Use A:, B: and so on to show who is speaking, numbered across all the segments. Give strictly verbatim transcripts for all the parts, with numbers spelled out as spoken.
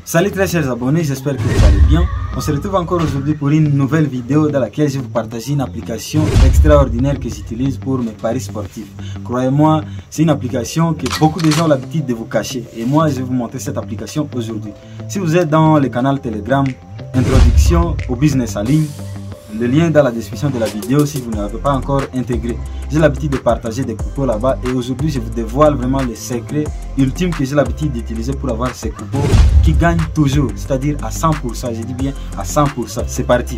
A: Salut très chers abonnés, j'espère que vous allez bien. On se retrouve encore aujourd'hui pour une nouvelle vidéo dans laquelle je vais vous partager une application extraordinaire que j'utilise pour mes paris sportifs. Croyez-moi, c'est une application que beaucoup de gens ont l'habitude de vous cacher. Et moi, je vais vous montrer cette application aujourd'hui. Si vous êtes dans le canal Telegram, introduction au business en ligne, le lien est dans la description de la vidéo si vous ne l'avez pas encore intégré. J'ai l'habitude de partager des coupons là-bas et aujourd'hui je vous dévoile vraiment les secrets ultimes que j'ai l'habitude d'utiliser pour avoir ces coupons qui gagnent toujours, c'est-à-dire à cent pour cent, je dis bien à cent pour cent. C'est parti.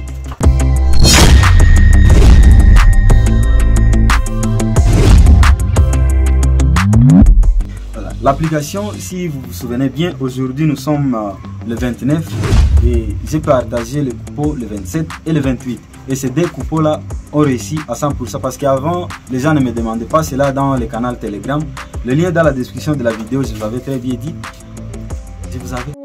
A: Voilà. L'application, si vous vous souvenez bien, aujourd'hui nous sommes euh, le vingt-neuf et j'ai partagé le coupon le vingt-sept et le vingt-huit. Et ces deux coupons là ont réussi à cent pour cent parce qu'avant les gens ne me demandaient pas cela dans le canal Telegram. Le lien est dans la description de la vidéo, je vous avais très bien dit. Je vous avais...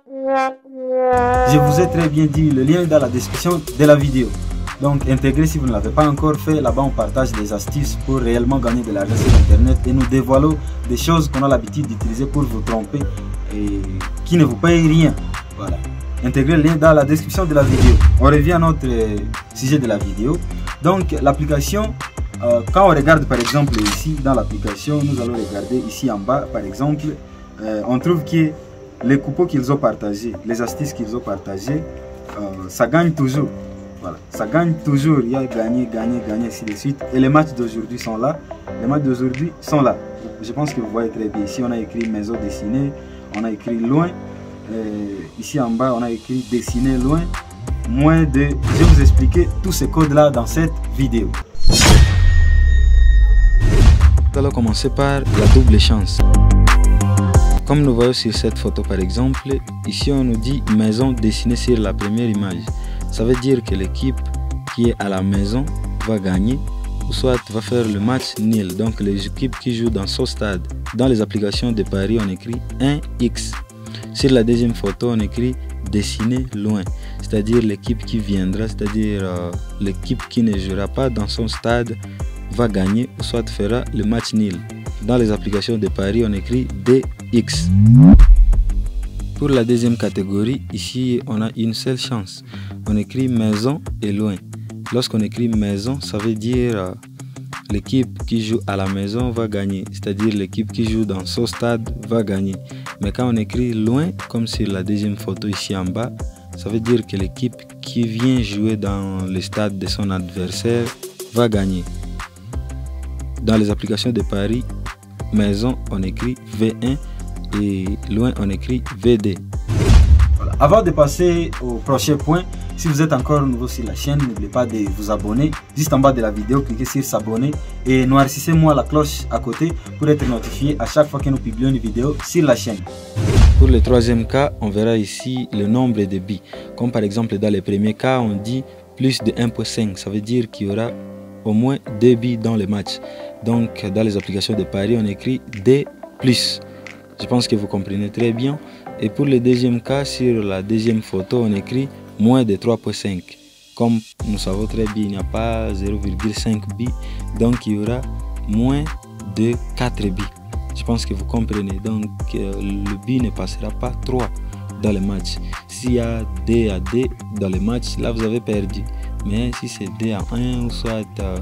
A: Je vous ai très bien dit, le lien est dans la description de la vidéo. Donc intégrez si vous ne l'avez pas encore fait. Là-bas on partage des astuces pour réellement gagner de l'argent sur internet et nous dévoilons des choses qu'on a l'habitude d'utiliser pour vous tromper et qui ne vous payent rien. Voilà. Intégrez le lien dans la description de la vidéo. On revient à notre euh, sujet de la vidéo. Donc l'application, euh, quand on regarde par exemple ici dans l'application, nous allons regarder ici en bas par exemple, euh, on trouve que les coupons qu'ils ont partagés, les astuces qu'ils ont partagées, euh, ça gagne toujours. Voilà, ça gagne toujours. Il y a gagné, gagné, gagné, ainsi de suite. Et les matchs d'aujourd'hui sont là. Les matchs d'aujourd'hui sont là. Je pense que vous voyez très bien. Ici on a écrit maison dessinée, on a écrit loin. Euh, ici en bas on a écrit dessiner loin, moins de... Je vais vous expliquer tous ces codes là dans cette vidéo. Nous allons commencer par la double chance. Comme nous voyons sur cette photo par exemple, ici on nous dit maison dessinée sur la première image. Ça veut dire que l'équipe qui est à la maison va gagner ou soit va faire le match nul. Donc les équipes qui jouent dans son stade. Dans les applications de paris on écrit un X. Sur la deuxième photo, on écrit dessiner loin, c'est-à-dire l'équipe qui viendra, c'est-à-dire euh, l'équipe qui ne jouera pas dans son stade va gagner ou soit fera le match nul. Dans les applications de paris, on écrit D X. Pour la deuxième catégorie, ici on a une seule chance. On écrit maison et loin. Lorsqu'on écrit maison, ça veut dire euh, l'équipe qui joue à la maison va gagner, c'est-à-dire l'équipe qui joue dans son stade va gagner. Mais quand on écrit loin, comme sur la deuxième photo ici en bas, ça veut dire que l'équipe qui vient jouer dans le stade de son adversaire va gagner. Dans les applications de paris, maison on écrit V un et loin on écrit V deux. Voilà. Avant de passer au prochain point, si vous êtes encore nouveau sur la chaîne, n'oubliez pas de vous abonner. Juste en bas de la vidéo, cliquez sur s'abonner et noircissez-moi la cloche à côté pour être notifié à chaque fois que nous publions une vidéo sur la chaîne. Pour le troisième cas, on verra ici le nombre de billes. Comme par exemple dans le premier cas, on dit plus de un virgule cinq. Ça veut dire qu'il y aura au moins deux billes dans le match. Donc dans les applications de paris, on écrit D plus. Je pense que vous comprenez très bien. Et pour le deuxième cas, sur la deuxième photo, on écrit moins de trois virgule cinq. Comme nous savons très bien, il n'y a pas zéro virgule cinq billes, donc il y aura moins de quatre billes. Je pense que vous comprenez. Donc euh, le billet ne passera pas trois dans le match. S'il y a deux à deux dans le match, là vous avez perdu. Mais si c'est deux à un ou soit euh,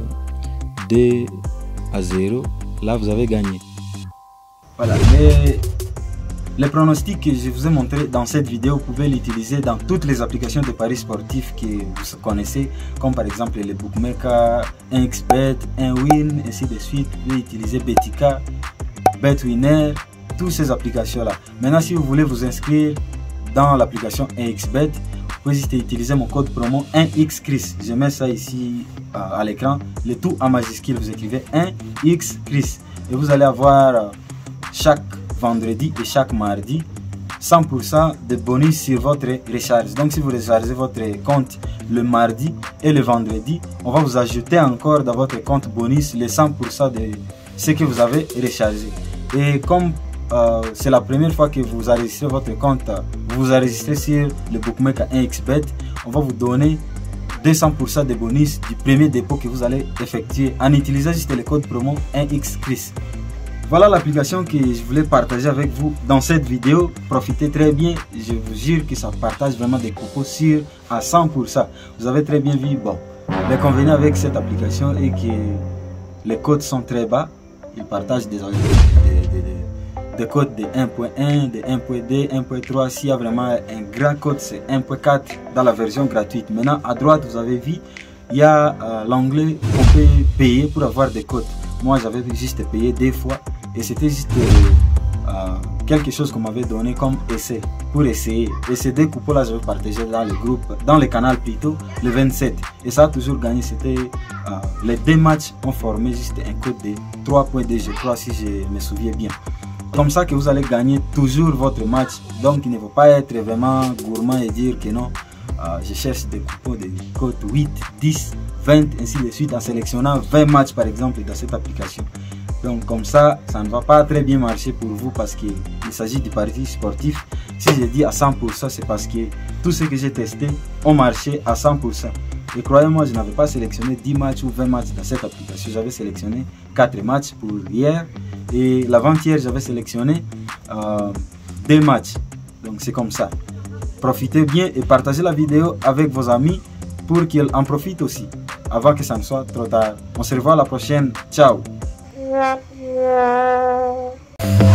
A: deux à zéro, là vous avez gagné. Voilà. Mais les pronostics que je vous ai montré dans cette vidéo, vous pouvez l'utiliser dans toutes les applications de paris sportifs que vous connaissez, comme par exemple les bookmakers, un X bet, un win, ainsi de suite. Vous pouvez utiliser Betika, BetWinner, toutes ces applications-là. Maintenant, si vous voulez vous inscrire dans l'application un X bet, vous pouvez juste utiliser mon code promo un X Chris. Je mets ça ici à, à l'écran, le tout en majuscule. Vous écrivez un X Chris et vous allez avoir chaque vendredi et chaque mardi cent pour cent de bonus sur votre recharge. Donc si vous rechargez votre compte le mardi et le vendredi, on va vous ajouter encore dans votre compte bonus les cent pour cent de ce que vous avez rechargé. Et comme euh, c'est la première fois que vous enregistrez votre compte, vous vous enregistrez sur le bookmaker un X bet, on va vous donner deux cents pour cent de bonus du premier dépôt que vous allez effectuer en utilisant juste le code promo un X Chris. Voilà l'application que je voulais partager avec vous dans cette vidéo. Profitez très bien, je vous jure que ça partage vraiment des coupons sûrs à cent pour cent. Vous avez très bien vu. Bon, l'inconvénient avec cette application est que les codes sont très bas. Ils partagent des, des, des, des codes de un point un, de un point deux, un point trois. S'il y a vraiment un grand code, c'est un point quatre dans la version gratuite. Maintenant, à droite, vous avez vu, il y a euh, l'onglet qu'on peut payer pour avoir des codes. Moi, j'avais juste payé deux fois et c'était juste euh, quelque chose qu'on m'avait donné comme essai pour essayer. Et ces deux coupons-là, je vais partager dans le groupe, dans le canal plutôt, le vingt-sept. Et ça a toujours gagné. C'était euh, les deux matchs ont formé juste un code de trois point deux, je crois, si je me souviens bien. Comme ça que vous allez gagner toujours votre match. Donc, il ne faut pas être vraiment gourmand et dire que non. Euh, je cherche des coupons de code huit, dix, vingt, ainsi de suite, en sélectionnant vingt matchs par exemple dans cette application. Donc comme ça, ça ne va pas très bien marcher pour vous parce qu'il s'agit du pari sportif. Si je dis à cent pour cent, c'est parce que tout ce que j'ai testé ont marché à cent pour cent. Et croyez-moi, je n'avais pas sélectionné dix matchs ou vingt matchs dans cette application. J'avais sélectionné quatre matchs pour hier et l'avant-hier, j'avais sélectionné euh, deux matchs. Donc c'est comme ça. Profitez bien et partagez la vidéo avec vos amis pour qu'ils en profitent aussi, avant que ça ne soit trop tard. On se revoit la prochaine. Ciao.